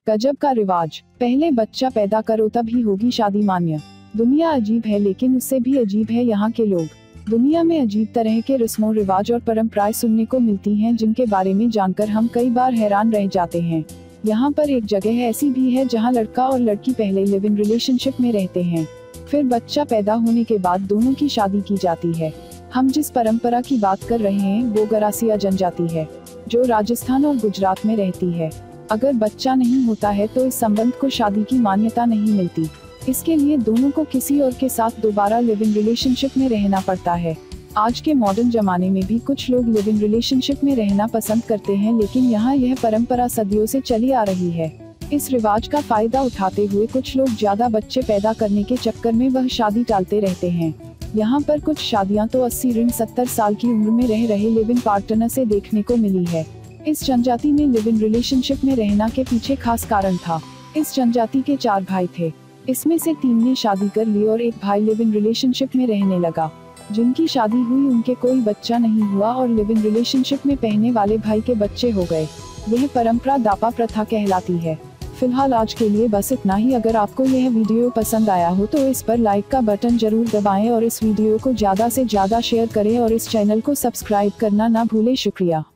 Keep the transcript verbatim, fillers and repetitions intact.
गजब का रिवाज, पहले बच्चा पैदा करो तभी होगी शादी मान्य। दुनिया अजीब है लेकिन उससे भी अजीब है यहाँ के लोग। दुनिया में अजीब तरह के रस्मों रिवाज और परंपराएं सुनने को मिलती हैं जिनके बारे में जानकर हम कई बार हैरान रह जाते हैं। यहाँ पर एक जगह ऐसी भी है जहाँ लड़का और लड़की पहले लिव इन रिलेशनशिप में रहते हैं, फिर बच्चा पैदा होने के बाद दोनों की शादी की जाती है। हम जिस परंपरा की बात कर रहे हैं वो गरासिया जनजाति है, जो राजस्थान और गुजरात में रहती है। अगर बच्चा नहीं होता है तो इस संबंध को शादी की मान्यता नहीं मिलती। इसके लिए दोनों को किसी और के साथ दोबारा लिव इन रिलेशनशिप में रहना पड़ता है। आज के मॉडर्न जमाने में भी कुछ लोग लिव इन रिलेशनशिप में रहना पसंद करते हैं, लेकिन यहाँ यह परंपरा सदियों से चली आ रही है। इस रिवाज का फायदा उठाते हुए कुछ लोग ज्यादा बच्चे पैदा करने के चक्कर में वह शादी टालते रहते हैं। यहाँ पर कुछ शादियाँ तो अस्सी ऋण सत्तर साल की उम्र में रह रहे लिव इन पार्टनर से देखने को मिली है। इस जनजाति में लिव इन रिलेशनशिप में रहना के पीछे खास कारण था। इस जनजाति के चार भाई थे, इसमें से तीन ने शादी कर ली और एक भाई लिव इन रिलेशनशिप में रहने लगा। जिनकी शादी हुई उनके कोई बच्चा नहीं हुआ और लिव इन रिलेशनशिप में पहने वाले भाई के बच्चे हो गए। यह परंपरा दापा प्रथा कहलाती है। फिलहाल आज के लिए बस इतना ही। अगर आपको यह वीडियो पसंद आया हो तो इस पर लाइक का बटन जरूर दबाएं और इस वीडियो को ज्यादा से ज्यादा शेयर करें और इस चैनल को सब्सक्राइब करना ना भूलें। शुक्रिया।